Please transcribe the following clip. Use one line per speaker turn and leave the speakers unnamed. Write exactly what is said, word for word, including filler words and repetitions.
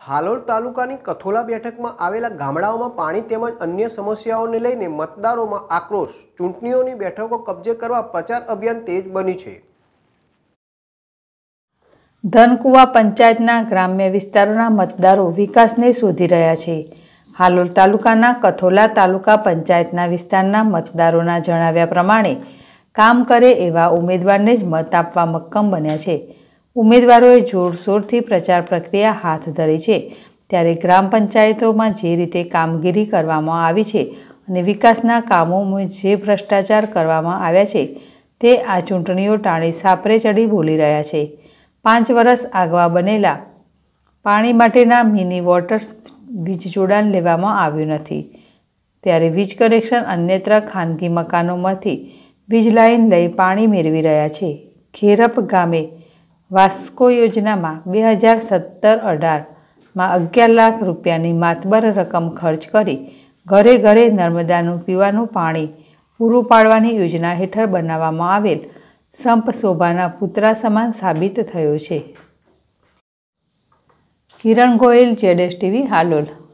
હાલોલ તાલુકાની કથોલા બેઠકમાં આવેલા ગામડાઓમાં પાણી તેમજ અન્ય સમસ્યાઓને લઈને મતદારોમાં આક્રોશ। ચૂંટણીઓની બેઠકો કબજે કરવા પ્રચાર અભિયાન તેજ બની છે।
ધનકુવા પંચાયતના ગ્રામ્ય વિસ્તારોના મતદારો વિકાસને શોધી રહ્યા છે। હાલોલ તાલુકાના કથોલા તાલુકા પંચાયતના વિસ્તારના મતદારોના જણાવ્યા પ્રમાણે કામ કરે એવા ઉમેદવારને જ મત આપવા મક્કમ બન્યા છે। ઉમેદવારોએ જોરશોરથી પ્રચાર પ્રક્રિયા હાથ ધરી છે, ત્યારે ગ્રામ પંચાયતોમાં જે રીતે કામગીરી કરવામાં આવી છે અને વિકાસના કામોમાં જે ભ્રષ્ટાચાર કરવામાં આવ્યા છે તે આ ચૂંટણીઓ ટાણી સાપરે ચડી બોલી રહ્યા છે। પાંચ વર્ષ આગવા બનેલા પાણી માટેના મિની વોટર્સ વીજ જોડાણ લેવામાં આવ્યું નથી, ત્યારે વીજ કનેક્શન અન્યત્ર ખાનગી મકાનોમાંથી વીજ લાઇન લઈ પાણી મેળવી રહ્યા છે। ખેરપ ગામે વાસ્કો યોજનામાં બે હજાર સત્તર અઢારમાં અગિયાર લાખ રૂપિયાની માતબર રકમ ખર્ચ કરી ઘરે ઘરે નર્મદાનું પીવાનું પાણી પૂરું પાડવાની યોજના હેઠળ બનાવવામાં આવેલ સંપ શોભાના પુતળા સમાન સાબિત થયો છે। કિરણ ગોયલ, જેડેશ ટીવી, હાલોલ।